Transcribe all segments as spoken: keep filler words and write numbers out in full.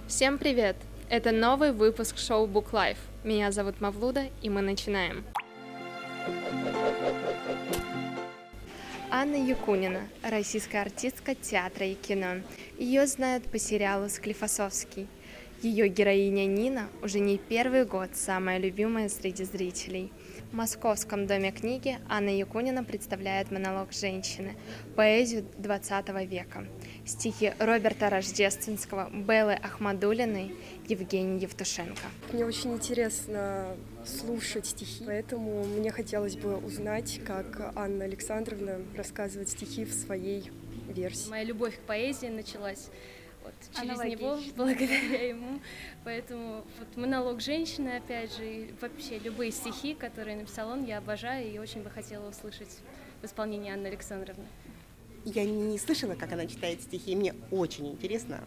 Всем привет! Это новый выпуск шоу Book Life. Меня зовут Мавлуда, и мы начинаем. Анна Якунина, российская артистка театра и кино. Ее знают по сериалу «Склифосовский». Ее героиня Нина уже не первый год самая любимая среди зрителей. В Московском доме книги Анна Якунина представляет монолог женщины, поэзию двадцатого века. Стихи Роберта Рождественского, Беллы Ахмадуллиной, Евгении Евтушенко. Мне очень интересно слушать стихи, поэтому мне хотелось бы узнать, как Анна Александровна рассказывает стихи в своей версии. Моя любовь к поэзии началась вот через него, благодаря ему. Поэтому вот монолог женщины, опять же, и вообще любые стихи, которые написал он, я обожаю и очень бы хотела услышать в исполнении Анны Александровны. Я не слышала, как она читает стихи, и мне очень интересно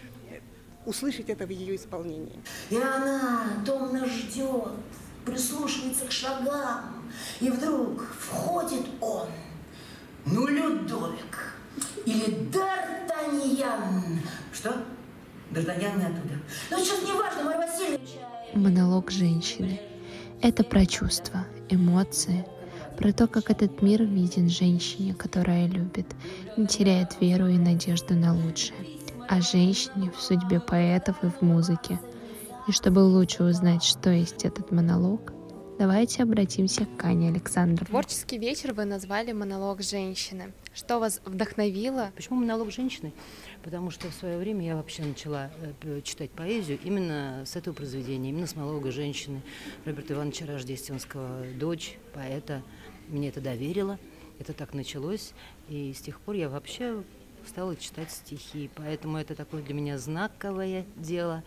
услышать это в ее исполнении. И она томно ждет, прислушивается к шагам, и вдруг входит он, ну, Людовик или Д'Артаньян. Что? Д'Артаньян не оттуда. Ну, сейчас не важно, Марья Васильевна. Монолог женщины — это про чувства, эмоции, про то, как этот мир виден женщине, которая любит, не теряет веру и надежду на лучшее, о женщине в судьбе поэтов и в музыке. И чтобы лучше узнать, что есть этот монолог, давайте обратимся к Анне Александровне. Творческий вечер вы назвали «Монолог женщины». Что вас вдохновило? Почему монолог женщины? Потому что в свое время я вообще начала читать поэзию именно с этого произведения, именно с монолога женщины Роберта Ивановича Рождественского, дочь поэта. Мне это доверила, это так началось, и с тех пор я вообще стала читать стихи. Поэтому это такое для меня знаковое дело.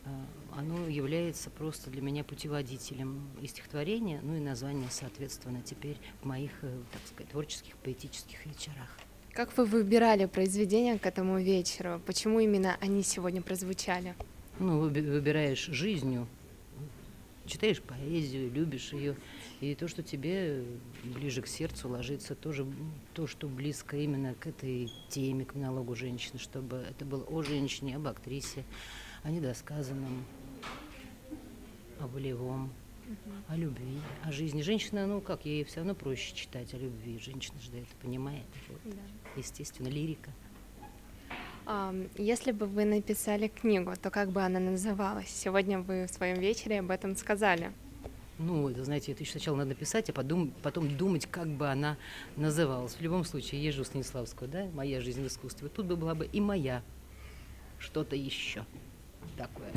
Оно является просто для меня путеводителем и стихотворения, ну и название, соответственно, теперь в моих, так сказать, творческих, поэтических вечерах. Как вы выбирали произведения к этому вечеру? Почему именно они сегодня прозвучали? Ну, выбираешь жизнью, читаешь поэзию, любишь ее, и то, что тебе ближе к сердцу ложится, тоже то, что близко именно к этой теме, к монологу женщины, чтобы это было о женщине, об актрисе, о недосказанном, о волевом, uh-huh. о любви, о жизни. Женщина, ну как, ей все равно проще читать о любви. Женщина же это понимает. Вот. Да. Естественно, лирика. А, если бы вы написали книгу, то как бы она называлась? Сегодня вы в своем вечере об этом сказали. Ну, это, знаете, это еще сначала надо написать, а потом, потом думать, как бы она называлась. В любом случае, есть же у Станиславского, да, «Моя жизнь в искусстве». Тут бы была бы и моя, что-то еще такое.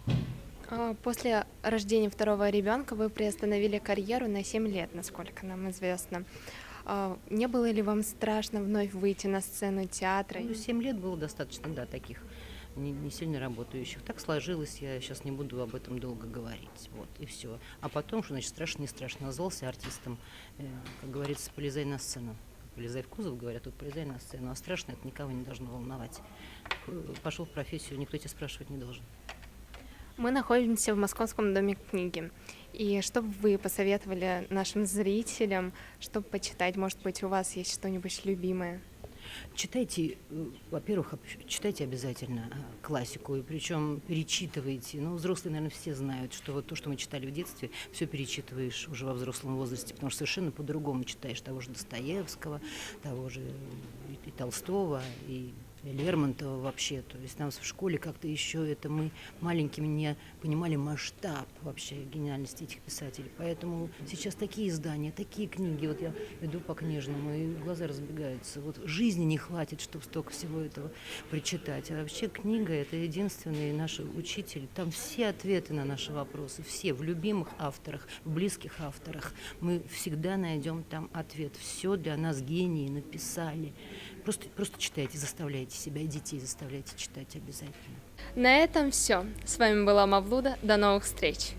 После рождения второго ребенка вы приостановили карьеру на семь лет, насколько нам известно. Не было ли вам страшно вновь выйти на сцену театра? Ну, семь лет было достаточно, да, таких не, не сильно работающих. Так сложилось, я сейчас не буду об этом долго говорить. Вот, и все. А потом, что значит страшно, не страшно, назвался артистом, э, как говорится, полезай на сцену. Полезай в кузов, говорят, тут полезай на сцену. А страшно это никого не должно волновать. Пошел в профессию, никто тебя спрашивать не должен. Мы находимся в Московском доме книги. И что бы вы посоветовали нашим зрителям, чтобы почитать? Может быть, у вас есть что-нибудь любимое? Читайте, во-первых, читайте обязательно классику, и причем перечитывайте. Ну, взрослые, наверное, все знают, что вот то, что мы читали в детстве, все перечитываешь уже во взрослом возрасте, потому что совершенно по-другому читаешь того же Достоевского, того же и Толстого, и Лермонтова вообще. То есть нам в школе как-то еще это мы маленькими не понимали масштаб вообще гениальности этих писателей. Поэтому сейчас такие издания, такие книги. Вот я иду по книжному, и глаза разбегаются. Вот жизни не хватит, чтобы столько всего этого прочитать. А вообще книга — это единственный наш учитель. Там все ответы на наши вопросы, все в любимых авторах, в близких авторах. Мы всегда найдем там ответ. Все для нас гении написали. Просто, просто читайте, заставляйте себя и детей заставляйте читать обязательно. На этом все. С вами была Мавлуда. До новых встреч.